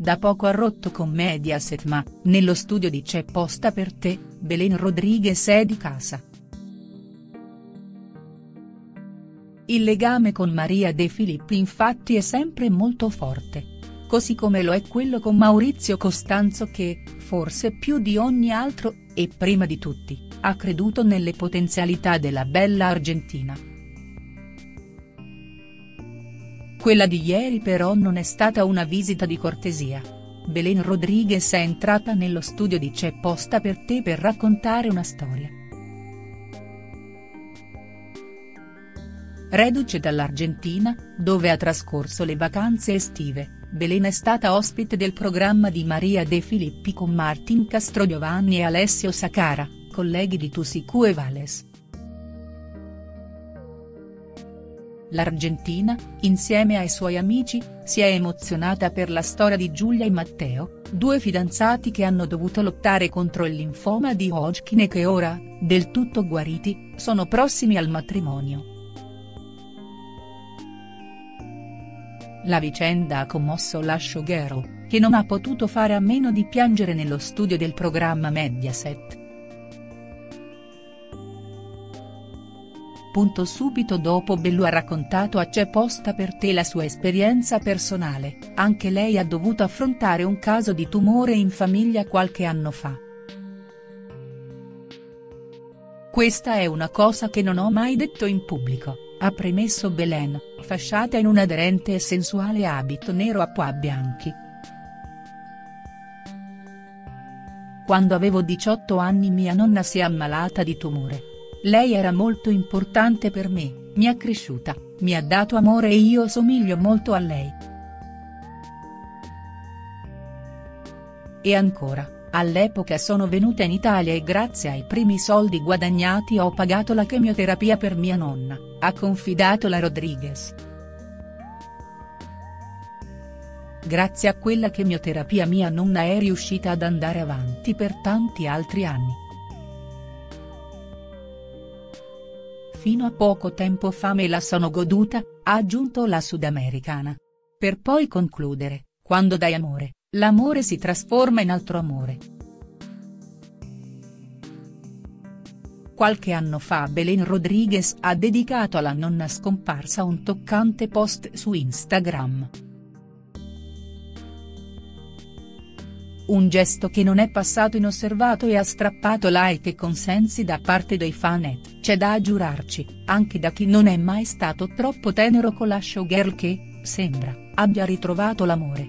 da poco ha rotto con Mediaset ma, nello studio di C'è posta per te, Belén Rodríguez è di casa. Il legame con Maria De Filippi infatti è sempre molto forte. Così come lo è quello con Maurizio Costanzo che, forse più di ogni altro, e prima di tutti, ha creduto nelle potenzialità della bella argentina. Quella di ieri però non è stata una visita di cortesia. Belén Rodríguez è entrata nello studio di C'è posta per te per raccontare una storia. Reduce dall'Argentina, dove ha trascorso le vacanze estive, Belén è stata ospite del programma di Maria De Filippi con Martín Castrogiovanni e Alessio Sacara, colleghi di Tusicu e Vales. L'Argentina, insieme ai suoi amici, si è emozionata per la storia di Giulia e Matteo, due fidanzati che hanno dovuto lottare contro il linfoma di Hodgkin e che ora, del tutto guariti, sono prossimi al matrimonio. La vicenda ha commosso la showgirl, che non ha potuto fare a meno di piangere nello studio del programma Mediaset. Subito dopo Bellu ha raccontato a C'è posta per te la sua esperienza personale, anche lei ha dovuto affrontare un caso di tumore in famiglia qualche anno fa. Questa è una cosa che non ho mai detto in pubblico, ha premesso Belén, fasciata in un aderente e sensuale abito nero a pois bianchi. Quando avevo 18 anni mia nonna si è ammalata di tumore. Lei era molto importante per me, mi ha cresciuta, mi ha dato amore e io somiglio molto a lei. E ancora, all'epoca sono venuta in Italia e grazie ai primi soldi guadagnati ho pagato la chemioterapia per mia nonna, ha confidato la Rodríguez. Grazie a quella chemioterapia mia nonna è riuscita ad andare avanti per tanti altri anni. Fino a poco tempo fa me la sono goduta, ha aggiunto la sudamericana. Per poi concludere, quando dai amore, l'amore si trasforma in altro amore. Qualche anno fa Belén Rodríguez ha dedicato alla nonna scomparsa un toccante post su Instagram. Un gesto che non è passato inosservato e ha strappato like e consensi da parte dei fanet, c'è da giurarci, anche da chi non è mai stato troppo tenero con la showgirl che, sembra, abbia ritrovato l'amore.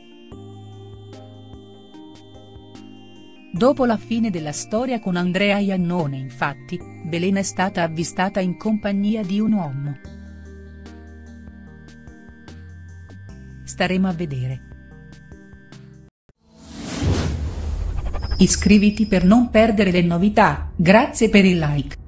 Dopo la fine della storia con Andrea Iannone infatti, Belén è stata avvistata in compagnia di un uomo. Staremo a vedere. Iscriviti per non perdere le novità, grazie per il like.